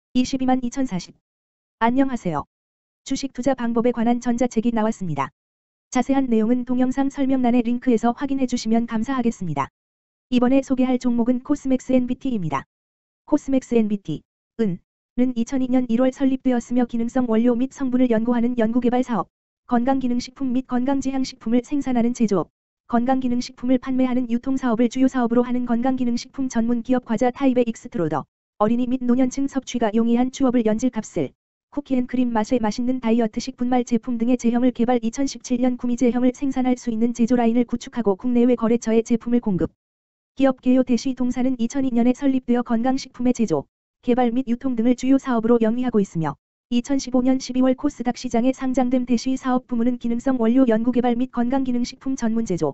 2222040. 안녕하세요. 주식 투자 방법에 관한 전자책이 나왔습니다. 자세한 내용은 동영상 설명란의 링크에서 확인해 주시면 감사하겠습니다. 이번에 소개할 종목은 코스맥스 NBT입니다. 코스맥스 NBT, 는 2002년 1월 설립되었으며 기능성 원료 및 성분을 연구하는 연구개발 사업, 건강기능식품 및 건강지향식품을 생산하는 제조업, 건강기능식품을 판매하는 유통사업을 주요 사업으로 하는 건강기능식품 전문 기업 과자 타입의 익스트로더, 어린이 및 노년층 섭취가 용이한 추업을 연질갑슬, 쿠키앤크림 맛의 맛있는 다이어트식 분말 제품 등의 제형을 개발 2017년 구미 제형을 생산할 수 있는 제조 라인을 구축하고 국내외 거래처에 제품을 공급. 기업 개요 대시 동사는 2002년에 설립되어 건강식품의 제조, 개발 및 유통 등을 주요 사업으로 영위하고 있으며 2015년 12월 코스닥 시장에 상장된 대시 사업 부문은 기능성 원료 연구개발 및 건강기능식품 전문 제조,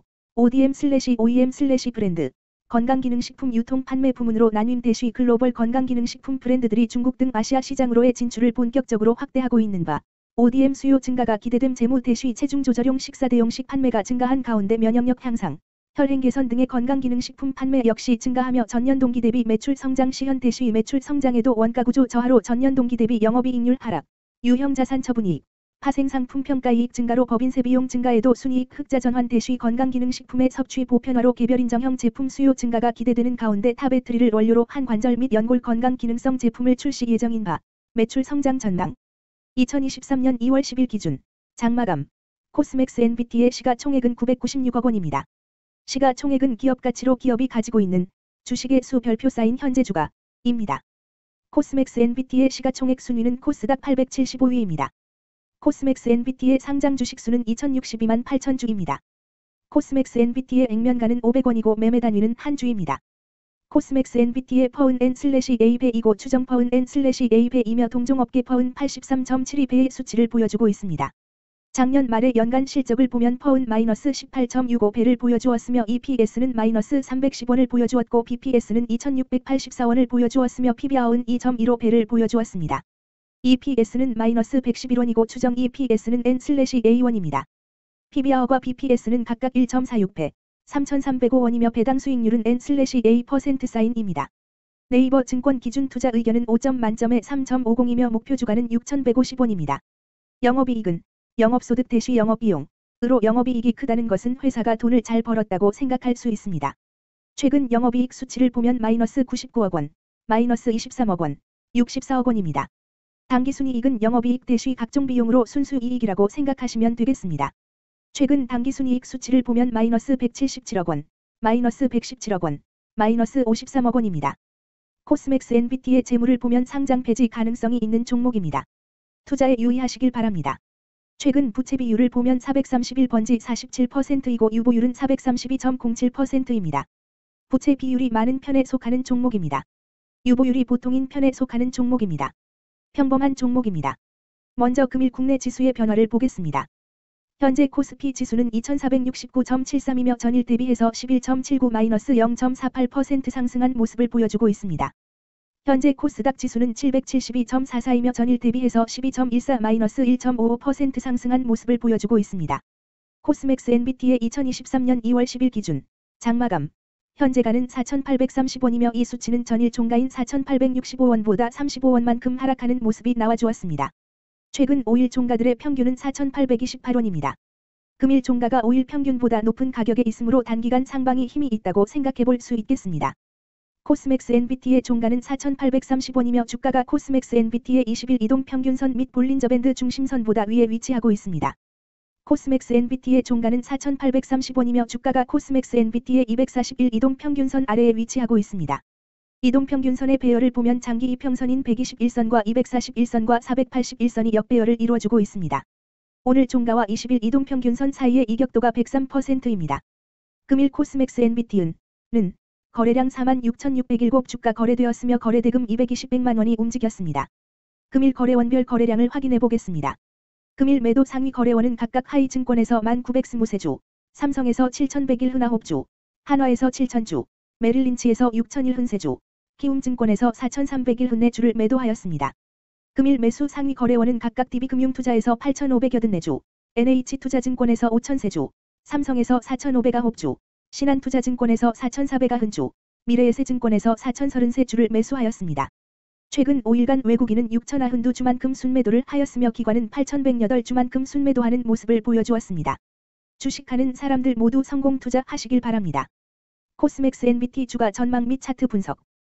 ODM/OEM/브랜드, 건강기능식품 유통 판매 부문으로 나뉜 대시 글로벌 건강기능식품 브랜드들이 중국 등 아시아 시장으로의 진출을 본격적으로 확대하고 있는 바, ODM 수요 증가가 기대됨 재무 대시 체중 조절용 식사 대용식 판매가 증가한 가운데 면역력 향상, 혈행 개선 등의 건강기능식품 판매 역시 증가하며 전년 동기 대비 매출 성장 시현 대시 매출 성장에도 원가구조 저하로 전년 동기 대비 영업이익률 하락, 유형 자산 처분이익, 파생상품 평가이익 증가로 법인세 비용 증가에도 순이익 흑자 전환 대시 건강기능식품의 섭취 보편화로 개별 인정형 제품 수요 증가가 기대되는 가운데 타배터리를 원료로 한 관절 및 연골 건강기능성 제품을 출시 예정인 바, 매출 성장 전망. 2023년 2월 10일 기준 장마감 코스맥스 NBT의 시가총액은 996억 원입니다. 시가총액은 기업가치로 기업이 가지고 있는 주식의 수 별표 쌓인 현재 주가입니다. 코스맥스 NBT의 시가총액 순위는 코스닥 875위입니다. 코스맥스 NBT의 상장 주식수는 2062만 8천 주입니다. 코스맥스 NBT의 액면가는 500원이고 매매 단위는 한 주입니다. 코스맥스 NBT의 퍼은 N/A 배이고 추정 퍼은 N/A 배이며 동종업계 퍼은 83.72배의 수치를 보여주고 있습니다. 작년 말의 연간 실적을 보면 퍼은 마이너스 18.65배를 보여주었으며 EPS는 마이너스 310원을 보여주었고 BPS는 2684원을 보여주었으며 PBR은 2.15배를 보여주었습니다. EPS는 마이너스 111원이고 추정 EPS는 N/A1입니다. PBR과 BPS는 각각 1.46배, 3,305원이며 배당 수익률은 N/A% 사인입니다. 네이버 증권 기준 투자 의견은 5점 만점에 3.50이며 목표 주가는 6,150원입니다. 영업이익은 영업소득 대시 영업비용으로 영업이익이 크다는 것은 회사가 돈을 잘 벌었다고 생각할 수 있습니다. 최근 영업이익 수치를 보면 마이너스 99억 원, 마이너스 23억 원, 64억 원입니다. 당기순이익은 영업이익 대시 각종 비용으로 순수이익이라고 생각하시면 되겠습니다. 최근 당기순이익 수치를 보면 마이너스 177억 원, 마이너스 117억 원, 마이너스 53억 원입니다. 코스맥스 NBT의 재물을 보면 상장 폐지 가능성이 있는 종목입니다. 투자에 유의하시길 바랍니다. 최근 부채 비율을 보면 431번지 47%이고 유보율은 432.07%입니다. 부채 비율이 많은 편에 속하는 종목입니다. 유보율이 보통인 편에 속하는 종목입니다. 평범한 종목입니다. 먼저 금일 국내 지수의 변화를 보겠습니다. 현재 코스피 지수는 2469.73이며 전일 대비해서 11.79-0.48% 상승한 모습을 보여주고 있습니다. 현재 코스닥 지수는 772.44이며 전일 대비해서 12.14-1.55% 상승한 모습을 보여주고 있습니다. 코스맥스 NBT의 2023년 2월 10일 기준 장마감 현재가는 4,830원이며 이 수치는 전일 종가인 4,865원보다 35원만큼 하락하는 모습이 나와주었습니다. 최근 5일 종가들의 평균은 4,828원입니다. 금일 종가가 5일 평균보다 높은 가격에 있으므로 단기간 상방이 힘이 있다고 생각해볼 수 있겠습니다. 코스맥스 NBT의 종가는 4,830원이며 주가가 코스맥스 NBT의 20일 이동평균선 및 볼린저밴드 중심선보다 위에 위치하고 있습니다. 코스맥스 NBT의 종가는 4,830원이며 주가가 코스맥스 NBT의 241 이동평균선 아래에 위치하고 있습니다. 이동평균선의 배열을 보면 장기 이평선인 121선과 241선과 481선이 역배열을 이루어주고 있습니다. 오늘 종가와 20일 이동평균선 사이의 이격도가 103%입니다. 금일 코스맥스 NBT는 거래량 46,607 주가 거래되었으며 거래대금 220백만 원이 움직였습니다. 금일 거래원별 거래량을 확인해 보겠습니다. 금일 매도 상위 거래원은 각각 하이증권에서 1,920주, 삼성에서 7,101흔아홉주, 한화에서 7,000주, 메릴린치에서 6,001흔세주, 키움증권에서 4,301흔네주를 매도하였습니다. 금일 매수 상위 거래원은 각각 DB금융투자에서 8,584주, NH투자증권에서 5,000세주, 삼성에서 4,509주, 신한투자증권에서 4,490주, 미래에셋증권에서 4,033주를 매수하였습니다. 최근 5일간 외국인은 6,092주만큼 순매도를 하였으며 기관은 8,108주만큼 순매도하는 모습을 보여주었습니다. 주식하는 사람들 모두 성공 투자하시길 바랍니다. 코스맥스 NBT 주가 전망 및 차트 분석.